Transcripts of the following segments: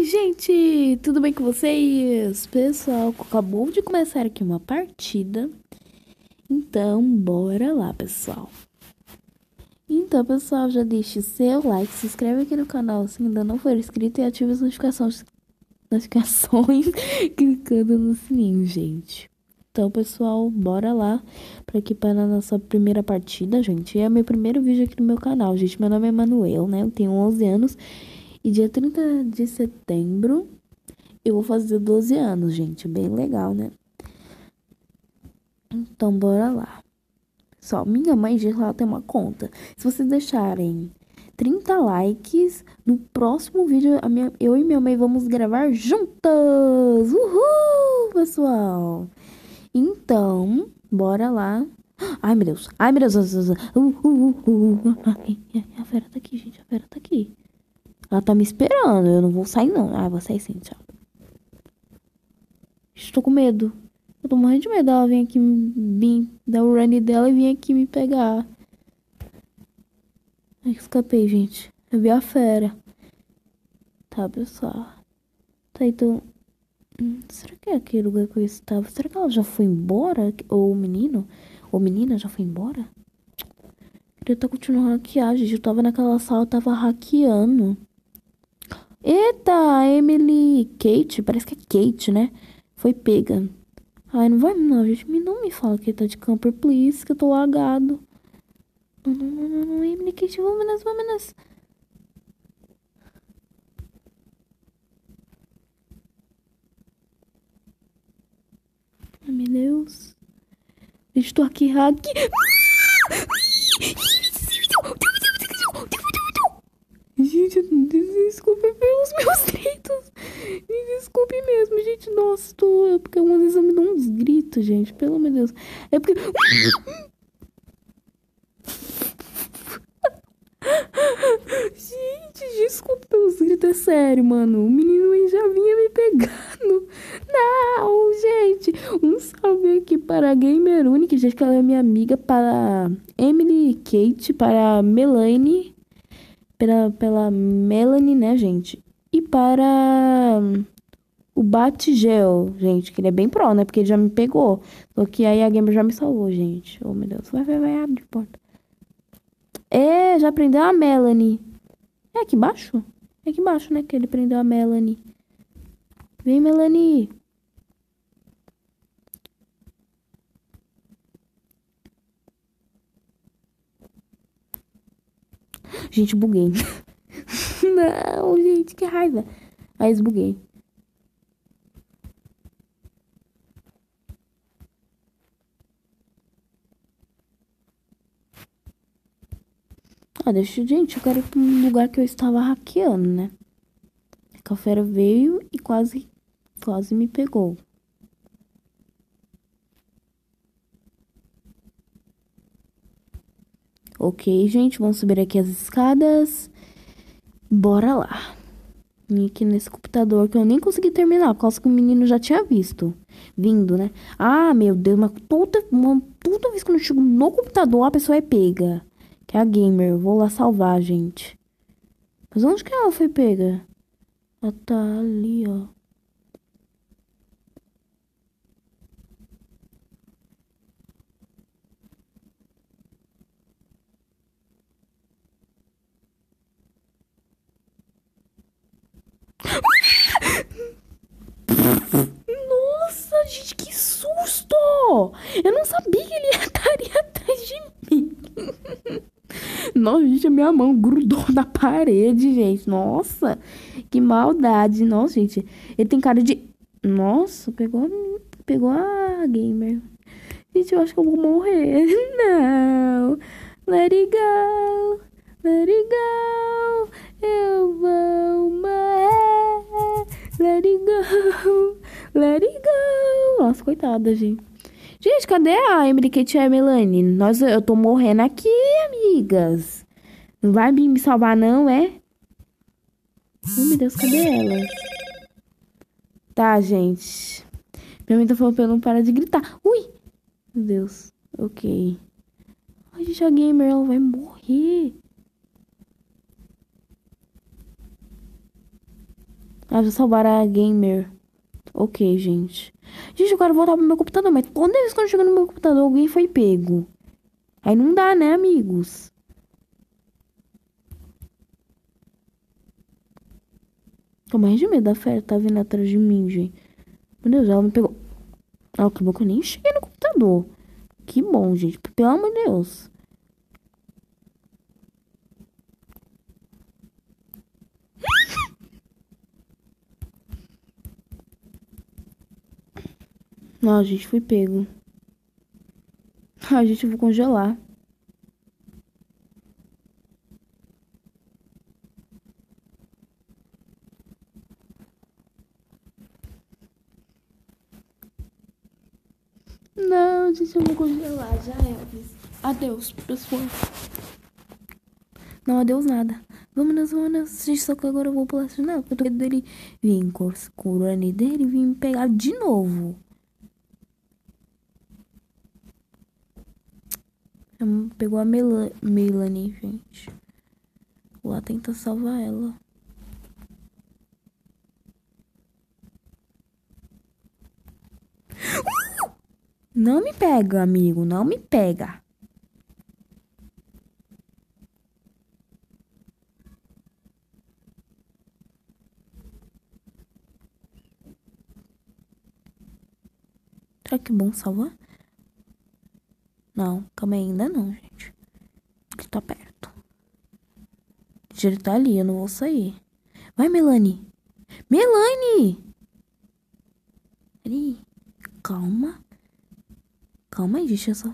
Gente, tudo bem com vocês? Pessoal, acabou de começar aqui uma partida. Então, bora lá, pessoal. Então, pessoal, já deixe seu like, se inscreve aqui no canal se ainda não for inscrito e ative as notificações clicando no sininho, gente. Então, pessoal, bora lá para a nossa primeira partida, gente. É o meu primeiro vídeo aqui no meu canal, gente. Meu nome é Manuel, né? Eu tenho 11 anos e dia 30 de setembro eu vou fazer 12 anos, gente. Bem legal, né? Então, bora lá. Pessoal, minha mãe diz que ela tem uma conta. Se vocês deixarem 30 likes, no próximo vídeo eu e minha mãe vamos gravar juntas! Uhul, pessoal! Então, bora lá. Ai, meu Deus. Ai, meu Deus. Ai, a Vera tá aqui, gente. A Vera tá aqui. Ela tá me esperando. Eu não vou sair, não. Ah, vou sair sim, tchau. Estou com medo. Eu tô morrendo de medo dela vir aqui, dar o run dela e vir aqui me pegar. Ai, escapei, gente. Eu vi a fera. Tá, pessoal. Tá, então... será que é aquele lugar que eu estava? Será que ela já foi embora? Ou o menino? Ou menina já foi embora? Queria estar continuando a hackear, gente. Eu tava naquela sala, eu tava hackeando. Eita, Emily Kate. Parece que é Kate, né? Foi pega. Ai, não vai não, gente. Não me fala que tá de camper, please, que eu tô lagado. Não, Emily, Kate, vamos. Ai, meu Deus. Gente, tô aqui, Gente, desculpe pelos meus gritos. Me desculpe mesmo, gente. Nossa, porque algumas vezes eu me dou uns gritos, gente. Pelo amor de Deus. É porque... Gente, desculpa pelos gritos, é sério, mano. O menino aí já vinha me pegando. Não, gente. Um salve aqui para a Gamer Unique, gente, que ela é minha amiga. Para Emily Kate, para Melanie. Pela Melanie, né, gente? E para o Batigel, gente, que ele é bem pro, né? Porque ele já me pegou. Só que aí a Gamer já me salvou, gente. Oh, meu Deus. Vai, abre a porta. É, já prendeu a Melanie. É aqui embaixo? É aqui embaixo, né? Que ele prendeu a Melanie. Vem, Melanie. Gente, buguei. Não, gente, que raiva. Aí esbuguei. Ah, gente, eu quero ir pra um lugar que eu estava hackeando, né? A fera veio e quase me pegou. Ok, gente, vamos subir aqui as escadas. Bora lá. Vim aqui nesse computador que eu nem consegui terminar, por causa que o menino já tinha vindo, né? Ah, meu Deus, mas toda vez que eu chego no computador, a pessoa é pega. Que é a Gamer. Eu vou lá salvar, gente. Mas onde que ela foi pega? Ela tá ali, ó. Nossa, gente, que susto! Eu não sabia que ele estaria atrás de mim. Nossa, gente, a minha mão grudou na parede, gente. Nossa, que maldade. Nossa, gente, ele tem cara de... Nossa, pegou a Gamer. Gente, eu acho que eu vou morrer. Não. Let it go. Let it go. Eu vou morrer. Let it go. Let it go. Nossa, coitada, gente. Gente, cadê a Emily, Kate e a Melanie? Eu tô morrendo aqui, amigas. Não vai me salvar, não, é? Oh, meu Deus, cadê elas? Tá, gente. Minha mãe tá falando pra eu não parar de gritar. Ui! Meu Deus. Ok. Ai, gente, a Gamer, ela vai morrer. Ah, vou salvar a gamer. Ok, gente. Gente, eu quero voltar pro meu computador, mas toda vez que eu chego no meu computador, alguém foi pego. Aí não dá, né, amigos? Tô mais de medo da fera tá vindo atrás de mim, gente. Meu Deus, ela me pegou. Ah, que bom que eu nem cheguei no computador. Que bom, gente. Pelo amor de Deus. Não, gente, fui pego. Ah, gente, eu vou congelar. Não, gente, eu vou congelar. Já é. Adeus, pessoal. Não, adeus nada. Vamos, vamos. Gente, só que agora eu vou pular assim, não. Porque eu tô com medo dele vir com o Rani dele e vir me pegar de novo. Pegou a Melanie, gente. Vou lá tentar salvar ela. Não me pega, amigo. Não me pega. Será que é bom salvar? Não, calma aí, ainda não, gente. Ele tá perto. Ele tá ali, eu não vou sair. Vai, Melanie. Melanie! Peraí. Calma. Calma aí, deixa eu só.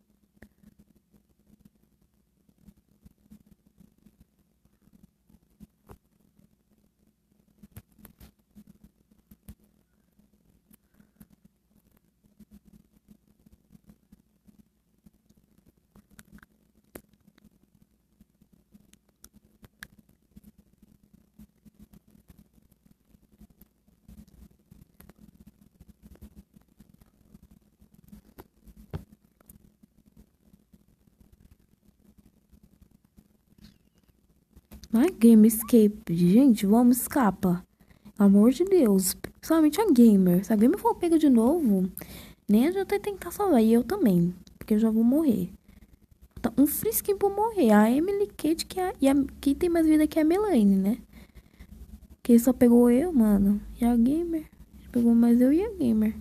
Vai, Game Escape. Gente, vamos, escapa. Pelo amor de Deus. Principalmente a Gamer. Se a Gamer for pega de novo, nem adianta tentar salvar. E eu também. Porque eu já vou morrer. Tá um frisquinho pra morrer. A Emily Kate, que tem mais vida que a Melanie, né? Que só pegou eu, mano. E a Gamer. Pegou mais eu e a Gamer.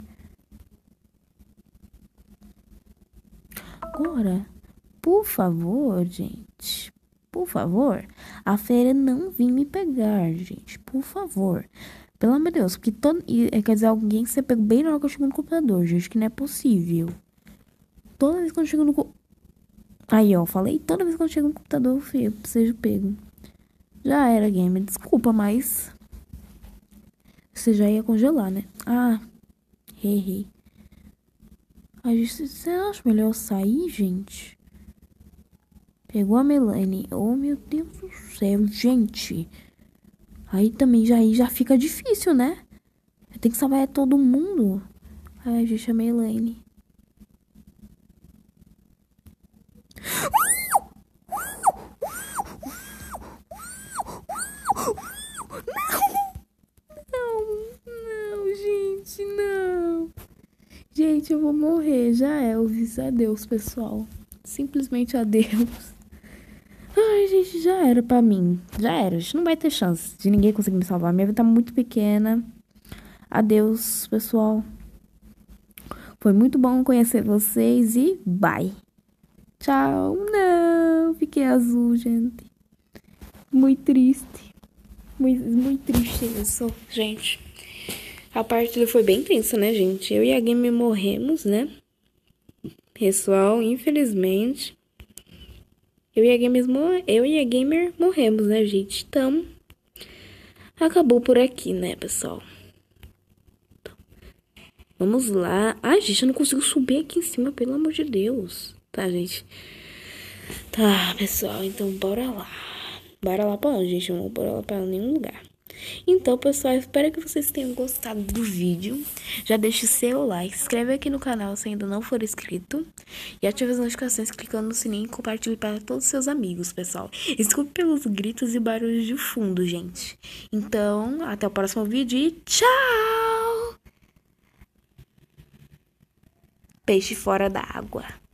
Agora, por favor, gente. Por favor, a feira não vem me pegar, gente. Por favor. Pelo amor de Deus. Porque quer dizer, alguém que você pegou bem na hora que eu chego no computador, gente. Que não é possível. Toda vez que eu chego no computador. Aí, ó, falei. Toda vez que eu chego no computador, eu seja pego. Já era, Gamer. Desculpa, mas. Você já ia congelar, né? Ah, errei. Você acha melhor eu sair, gente? Pegou a Melanie. Oh, meu Deus do céu, gente. Aí também já fica difícil, né? Tem que salvar todo mundo. Ai, gente, a Melanie. Não, gente, não. Gente, eu vou morrer. Já é, Elvis. Adeus, pessoal. Simplesmente adeus. Ai, gente, já era pra mim. Já era. A gente não vai ter chance de ninguém conseguir me salvar. Minha vida tá muito pequena. Adeus, pessoal. Foi muito bom conhecer vocês e bye. Tchau. Não, fiquei azul, gente. Muito triste. Muito triste isso, gente. A partida foi bem tensa, né, gente? Eu e a Gamer morremos, né? Pessoal, infelizmente. Eu e a Gamer morremos, né, gente? Então, acabou por aqui, né, pessoal? Então, vamos lá. Ai, gente, eu não consigo subir aqui em cima, pelo amor de Deus. Tá, gente? Tá, pessoal, então bora lá. Bora lá pra onde, gente? Não vou bora lá pra nenhum lugar. Então, pessoal, espero que vocês tenham gostado do vídeo. Já deixe seu like, se inscreve aqui no canal se ainda não for inscrito. E ative as notificações clicando no sininho e compartilhe para todos os seus amigos, pessoal. Desculpe pelos gritos e barulhos de fundo, gente. Então, até o próximo vídeo e tchau! Peixe fora da água.